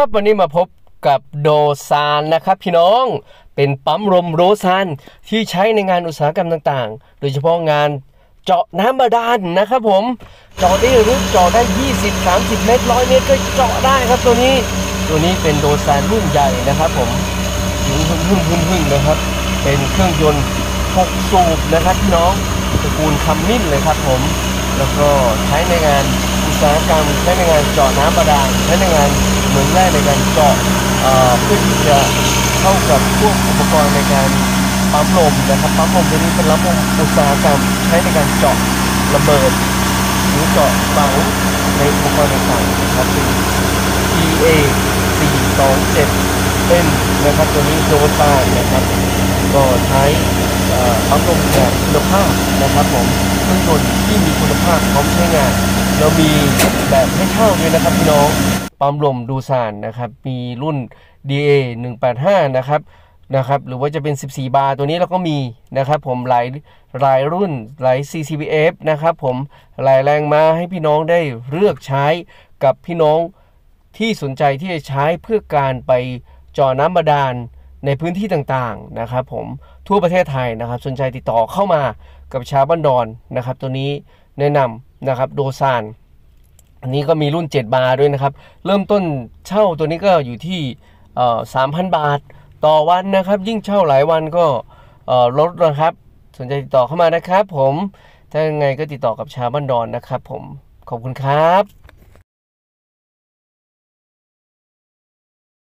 บวันนี้มาพบกับโดซานนะครับพี่น้องเป็นปั๊มลมโดซานที่ใช้ในงานอุตสาหกรรมต่างๆโดยเฉพาะงานเจาะน้ำบาดาลนะครับผมเจาะได้ลึกเจาะได้20-30 เมตร100 เมตรก็เจาะได้ครับตัวนี้เป็นโดซานรุ่นใหญ่นะครับผมหึ่งนะครับเป็นเครื่องยนต์6 สูบนะครับพี่น้องตระกูลคัมมินเลยครับผมแล้วก็ใช้ในงานอุตสาหกรรมใช้ในงานเจาะน้ำบาดาลใช้ในงานเหมืองแร่ในการเจาะเพื่อที่จะเข้ากับพวกอุปกรณ์ในการปั๊มลมนะครับปั๊มลมตัวนี้เป็นปั๊มลมอุตสาหกรรมใช้ในการเจาะระเบิดหรือเจาะฝังในอุปกรณ์ต่างๆนะครับเป็น EA 427N นะครับตัวนี้โดซานนะครับก็ใช้ปั๊มลมแบบคุณภาพนะครับผมเครื่องยนต์ที่มีคุณภาพพร้อมใช้งานแล้วมีแบบให้เช่าด้วยนะครับพี่น้องปั๊มลมโดซานนะครับมีรุ่น DA 185นะครับหรือว่าจะเป็น14 บาร์ตัวนี้เราก็มีนะครับผมหลายรุ่นหลาย CCBF นะครับผมหลายแรงม้าให้พี่น้องได้เลือกใช้กับพี่น้องที่สนใจที่จะใช้เพื่อการไปเจาะน้ำบาดาลในพื้นที่ต่างๆนะครับผมทั่วประเทศไทยนะครับสนใจติดต่อเข้ามากับชาวบ้านดอนนะครับตัวนี้แนะนำนะครับโดซานอันนี้ก็มีรุ่น7 บาร์ด้วยนะครับเริ่มต้นเช่าตัวนี้ก็อยู่ที่3,000 บาทต่อวันนะครับยิ่งเช่าหลายวันก็ลดนะครับสนใจติดต่อเข้ามานะครับผมถ้ายังไงก็ติดต่อกับชาวบ้านดอนนะครับผมขอบคุณครับ